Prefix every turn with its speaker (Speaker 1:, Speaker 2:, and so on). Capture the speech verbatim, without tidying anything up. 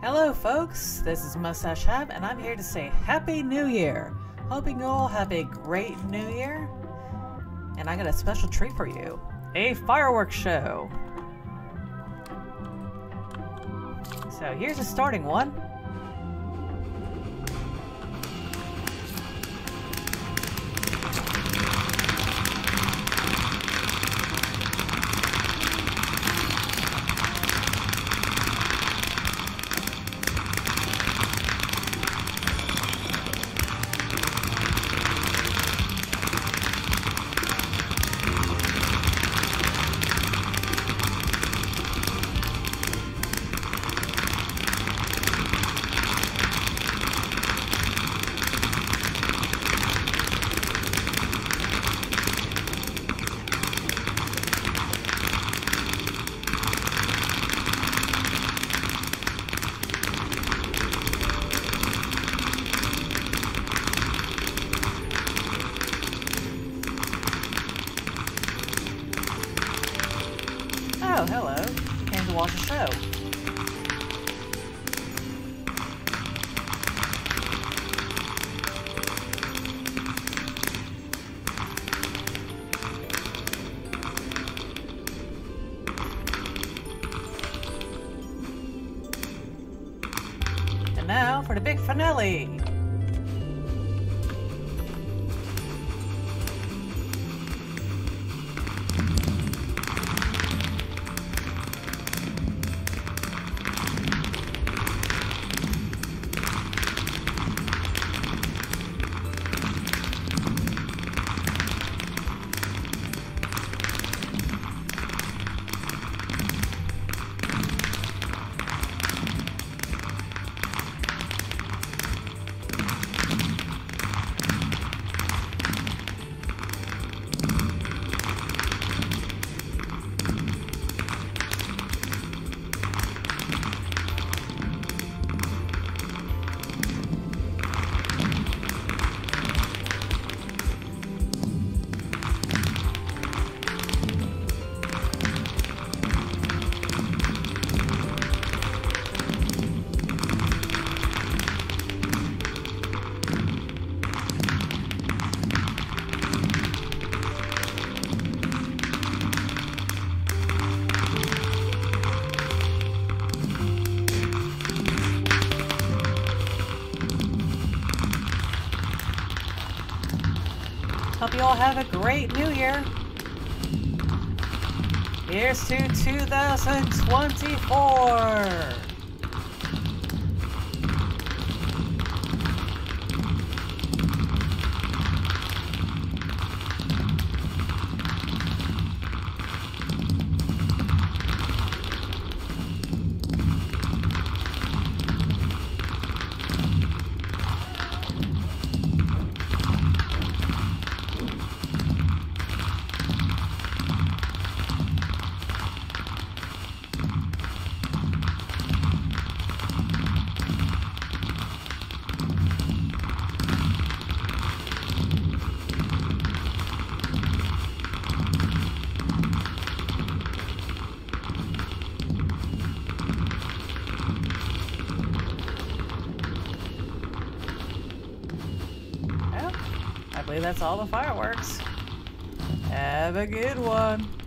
Speaker 1: Hello folks, this is MustacheHam and I'm here to say Happy New Year! Hoping you all have a great New Year. And I got a special treat for you. A fireworks show! So here's a starting one. Oh, hello. You came to watch a show. And now for the big finale. Hope you all have a great New Year. Here's to two thousand twenty-four. I believe that's all the fireworks. Have a good one.